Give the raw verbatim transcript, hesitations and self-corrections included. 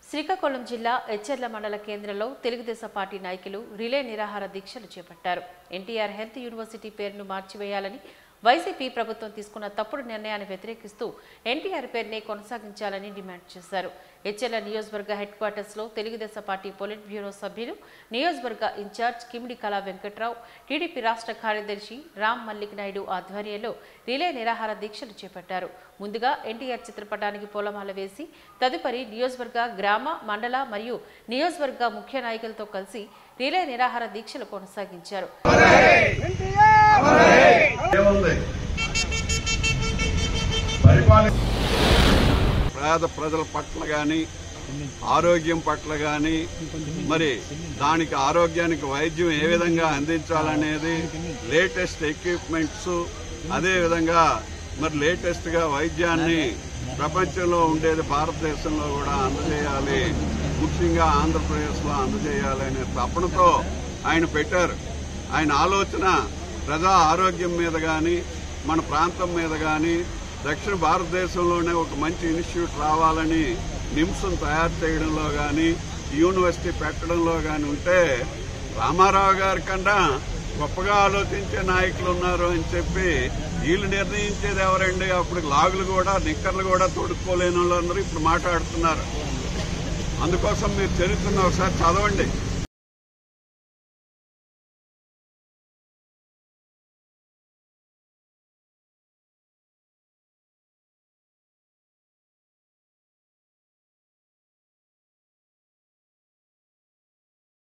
శ్రీకాకుళం జిల్లా ఎచ్చెర్ల మండల కేంద్రంలో తెలుగుదేశం పార్టీ నాయకులు రిలే నిరాహార దీక్షలు చేపట్టారు. ఎన్టీఆర్ హెల్త్ యూనివర్సిటీ పేరును మార్చివేయాలని వైసీపీ ప్రభుత్వం తీసుకున్న తప్పుడు నిర్ణయాన్ని వ్యతిరేకిస్తూ ఎన్టీఆర్ పేరునే కొనసాగించాలని డిమాండ్ చేశారు. ఎచ్చెర్ల నియోజకవర్గ హెడ్ క్వార్టర్స్ లో తెలుగుదేశం పార్టీ పొలిట్ బ్యూరో సభ్యులు, నియోజకవర్గ ఇన్ఛార్జ్ కిమిడి కళా వెంకట్రావు, టీడీపీ రాష్ట్ర కార్యదర్శి రామ్ మల్లిక్ నాయుడు ఆధ్వర్యంలో రిలే నిరాహార దీక్షలు చేపట్టారు. ముందుగా ఎన్టీఆర్ చిత్రపటానికి పూలమాల వేసి తదుపరి నియోజకవర్గ, గ్రామ, మండల మరియు నియోజకవర్గ ముఖ్య నాయకులతో కలిసి రిలే నిరాహార దీక్షలు కొనసాగించారు. పేద ప్రజల పట్ల కానీ, ఆరోగ్యం పట్ల కానీ, మరి దానికి ఆరోగ్యానికి వైద్యం ఏ విధంగా అందించాలనేది, లేటెస్ట్ ఎక్విప్మెంట్స్, అదేవిధంగా మరి లేటెస్ట్ గా వైద్యాన్ని ప్రపంచంలో ఉండేది భారతదేశంలో కూడా అందజేయాలి, ముఖ్యంగా ఆంధ్రప్రదేశ్ లో అందజేయాలనే తపనతో ఆయన పెట్టారు. ఆయన ఆలోచన ప్రజా ఆరోగ్యం మీద కానీ, మన ప్రాంతం మీద కానీ, దక్షిణ భారతదేశంలోనే ఒక మంచి ఇన్స్టిట్యూట్ రావాలని నిమ్స్ను తయారు చేయడంలో కానీ, యూనివర్సిటీ పెట్టడంలో కానీ ఉంటే రామారావు గారి కన్నా గొప్పగా ఆలోచించే నాయకులు ఉన్నారు అని చెప్పి వీళ్ళు నిర్ణయించేది ఎవరండి? అప్పుడు లాగులు కూడా, నిక్కర్లు కూడా తొడుక్కోలేని వాళ్ళందరూ ఇప్పుడు మాట్లాడుతున్నారు. అందుకోసం మీరు చరిత్రను ఒకసారి చదవండి.